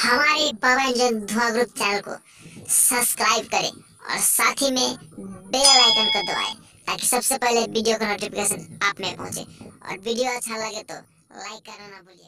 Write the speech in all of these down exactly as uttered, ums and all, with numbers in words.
हमारे पवन जन धुआं ग्रुप चैनल को सब्सक्राइब करें और साथ ही में बेल आइकन को दबाएं ताकि सबसे पहले वीडियो का नोटिफिकेशन आप में पहुंचे। और वीडियो अच्छा लगे तो लाइक करना ना भूलिएगा।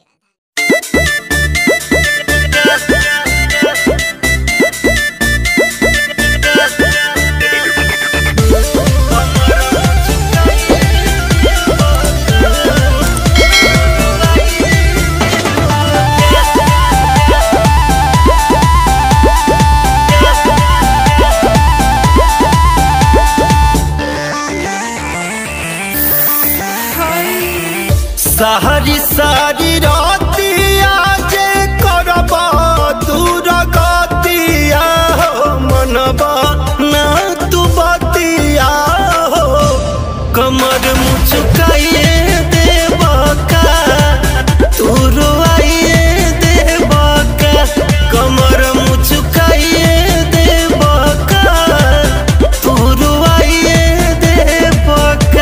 सारी सारी रातिया जे करबा दूर गतिया हो मनबा ना तू बतिया हो कमर मुचुकाइए देबा का तू रोइए देबा का कमर मुचुकाइए देबा का तू रोइए देबा का।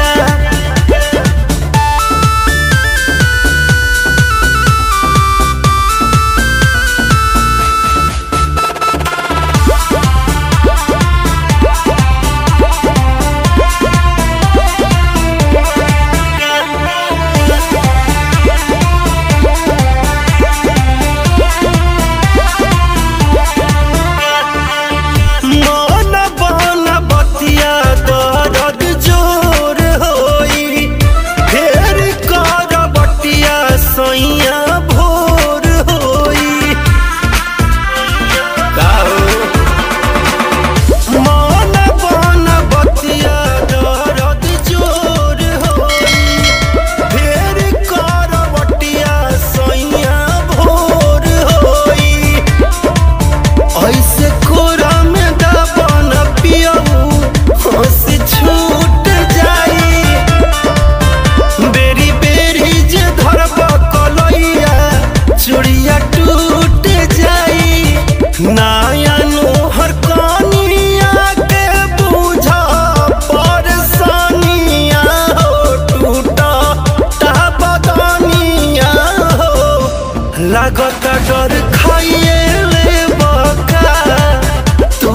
लागत डर खाइए ले बका तू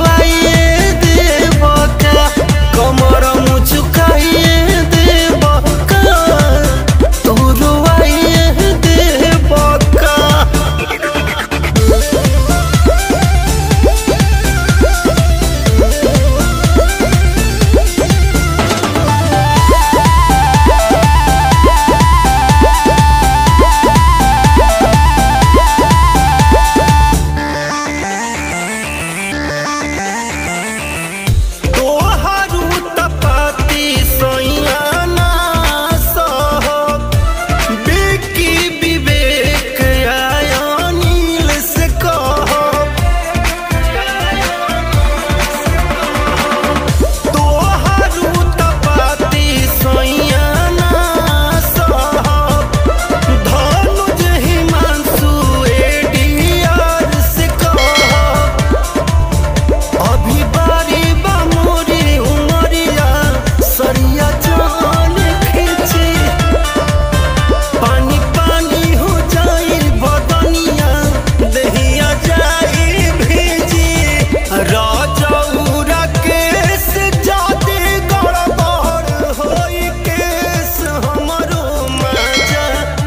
रोइए दे बका कमर मुचुकाइए दे बका तू रोइए दे बका।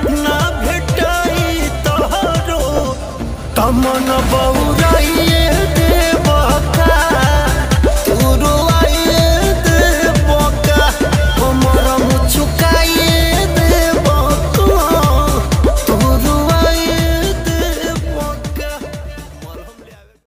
मन बहुराइए